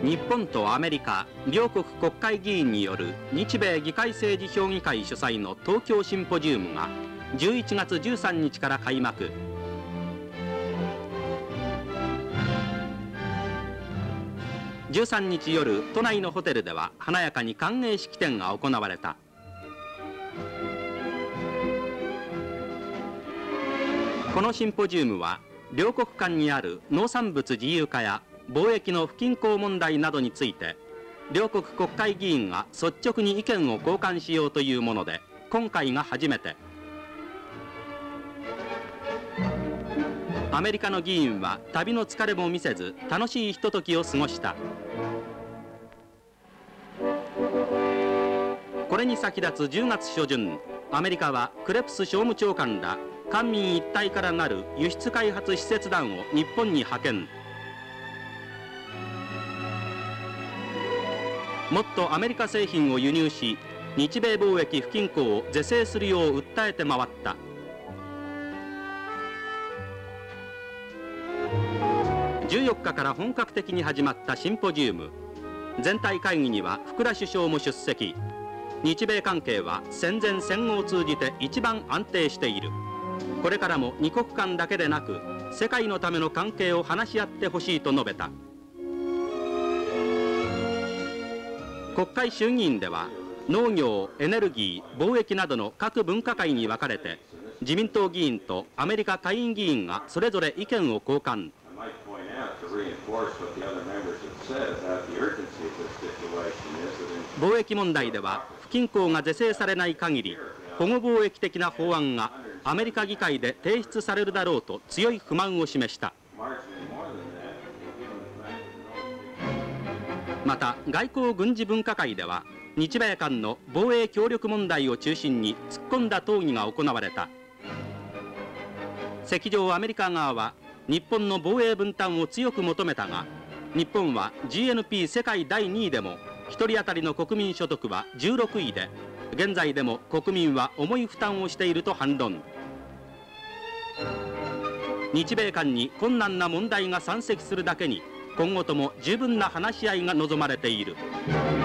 日本とアメリカ両国国会議員による日米議会政治評議会主催の東京シンポジウムが11月13日から開幕。13日夜、都内のホテルでは華やかに歓迎式典が行われた。このシンポジウムは両国間にある農産物自由化や貿易の不均衡問題などについて両国国会議員が率直に意見を交換しようというもので、今回が初めて。アメリカの議員は旅の疲れも見せず楽しいひとときを過ごした。これに先立つ10月初旬、アメリカはクレプス商務長官ら官民一体からなる輸出開発使節団を日本に派遣。もっとアメリカ製品を輸入し、日米貿易不均衡を是正するよう訴えて回った。14日から本格的に始まったシンポジウム。全体会議には福田首相も出席。日米関係は戦前戦後を通じて一番安定している。これからも二国間だけでなく世界のための関係を話し合ってほしいと述べた。国会衆議院では農業、エネルギー、貿易などの各分科会に分かれて自民党議員とアメリカ下院議員がそれぞれ意見を交換。貿易問題では不均衡が是正されない限り保護貿易的な法案がアメリカ議会で提出されるだろうと強い不満を示した。また外交軍事分科会では日米間の防衛協力問題を中心に突っ込んだ討議が行われた。席上アメリカ側は日本の防衛分担を強く求めたが、日本は GNP 世界第2位でも1人当たりの国民所得は16位で、現在でも国民は重い負担をしていると反論。日米間に困難な問題が山積するだけに今後とも十分な話し合いが望まれている。